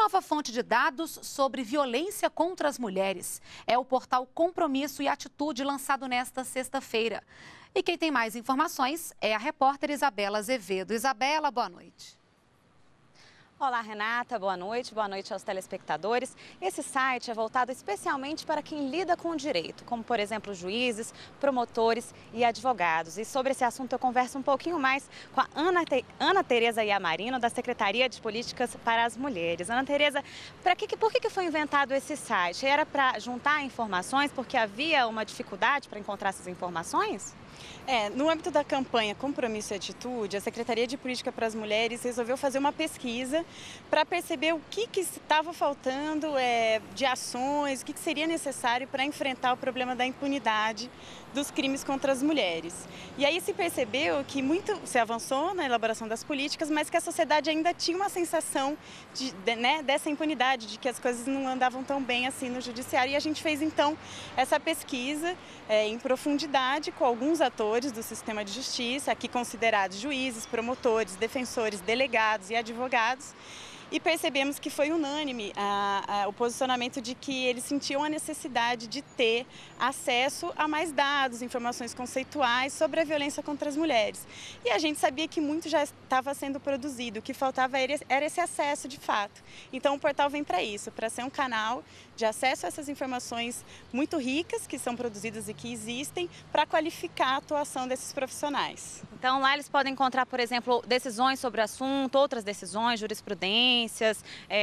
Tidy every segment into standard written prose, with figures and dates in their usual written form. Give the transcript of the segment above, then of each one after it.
nova fonte de dados sobre violência contra as mulheres. É o portal Compromisso e Atitude, lançado nesta sexta-feira. E quem tem mais informações é a repórter Isabela Azevedo. Isabela, boa noite. Olá, Renata, boa noite aos telespectadores. Esse site é voltado especialmente para quem lida com o direito, como, por exemplo, juízes, promotores e advogados. E sobre esse assunto eu converso um pouquinho mais com a Ana Tereza Iamarino, da Secretaria de Políticas para as Mulheres. Ana Tereza, por que foi inventado esse site? Era para juntar informações porque havia uma dificuldade para encontrar essas informações? No âmbito da campanha Compromisso e Atitude, a Secretaria de Política para as Mulheres resolveu fazer uma pesquisa para perceber o que estava faltando de ações, o que seria necessário para enfrentar o problema da impunidade dos crimes contra as mulheres. E aí se percebeu que se avançou na elaboração das políticas, mas que a sociedade ainda tinha uma sensação dessa impunidade, de que as coisas não andavam tão bem assim no judiciário. E a gente fez então essa pesquisa em profundidade com alguns atores do sistema de justiça, aqui considerados juízes, promotores, defensores, delegados e advogados, e percebemos que foi unânime o posicionamento de que eles sentiam a necessidade de ter acesso a mais dados, informações conceituais sobre a violência contra as mulheres. E a gente sabia que muito já estava sendo produzido, o que faltava era esse acesso de fato. Então o portal vem para isso, para ser um canal de acesso a essas informações muito ricas que são produzidas e que existem, para qualificar a atuação desses profissionais. Então lá eles podem encontrar, por exemplo, decisões sobre o assunto, outras decisões, jurisprudências,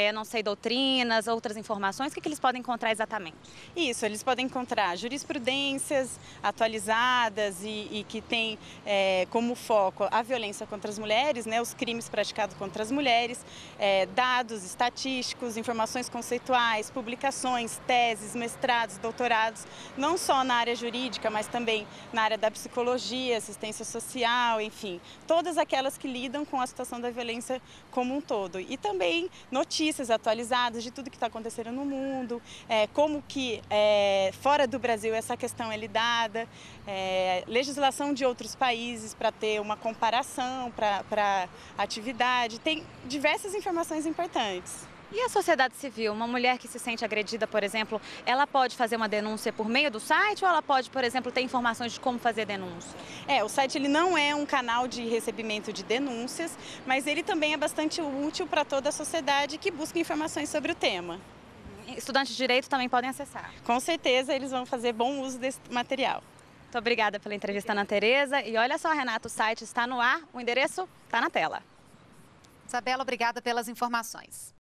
doutrinas, outras informações. O que eles podem encontrar exatamente? Isso, eles podem encontrar jurisprudências atualizadas e que tem como foco a violência contra as mulheres, os crimes praticados contra as mulheres, dados estatísticos, informações conceituais, publicações, teses, mestrados, doutorados, não só na área jurídica, mas também na área da psicologia, assistência social, enfim, todas aquelas que lidam com a situação da violência como um todo. E também notícias atualizadas de tudo que está acontecendo no mundo, como que fora do Brasil essa questão é lidada, legislação de outros países para ter uma comparação para a atividade, tem diversas informações importantes. E a sociedade civil, uma mulher que se sente agredida, por exemplo, ela pode fazer uma denúncia por meio do site ou ela pode, por exemplo, ter informações de como fazer denúncia? O site ele não é um canal de recebimento de denúncias, mas ele também é bastante útil para toda a sociedade que busca informações sobre o tema. Estudantes de direito também podem acessar? Com certeza eles vão fazer bom uso desse material. Muito obrigada pela entrevista, Ana Tereza. E olha só, Renata, o site está no ar, o endereço está na tela. Isabela, obrigada pelas informações.